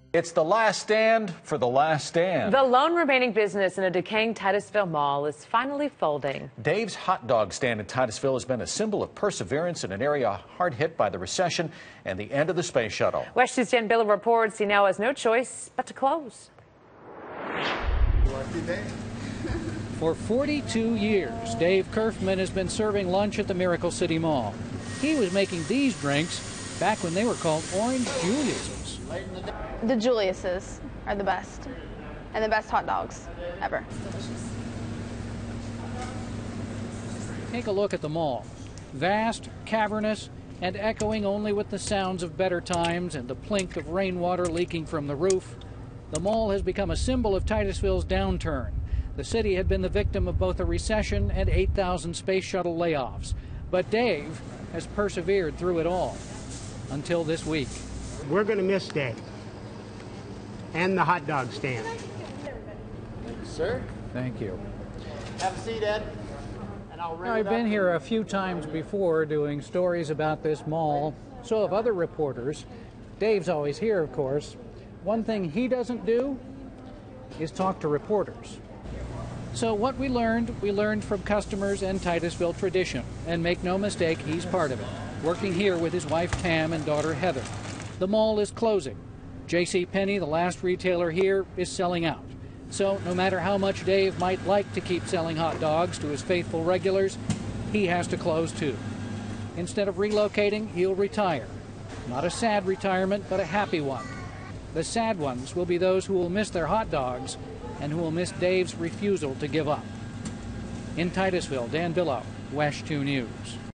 It's the last stand for the last stand. The lone remaining business in a decaying Titusville mall is finally folding. Dave's hot dog stand in Titusville has been a symbol of perseverance in an area hard hit by the recession and the end of the space shuttle. WESH 2's Dan Billa reports he now has no choice but to close. For 42 years, Dave Kerfman has been serving lunch at the Miracle City Mall. He was making these drinks back when they were called Orange Julius's. The Julius's are the best, and the best hot dogs ever. Take a look at the mall. Vast, cavernous, and echoing only with the sounds of better times and the plink of rainwater leaking from the roof. The mall has become a symbol of Titusville's downturn. The city had been the victim of both a recession and 8,000 space shuttle layoffs. But Dave has persevered through it all until this week. We're going to miss Dave and the hot dog stand. Sir? Thank you. Have a seat, Ed. And I'll ring it up. I've been here a few times before doing stories about this mall. So have other reporters. Dave's always here, of course. One thing he doesn't do is talk to reporters. So what we learned from customers and Titusville tradition. And make no mistake, he's part of it, working here with his wife Tam and daughter Heather. The mall is closing. JCPenney, the last retailer here, is selling out. So no matter how much Dave might like to keep selling hot dogs to his faithful regulars, he has to close too. Instead of relocating, he'll retire. Not a sad retirement, but a happy one. The sad ones will be those who will miss their hot dogs and who will miss Dave's refusal to give up. In Titusville, Dan Billa, WESH 2 News.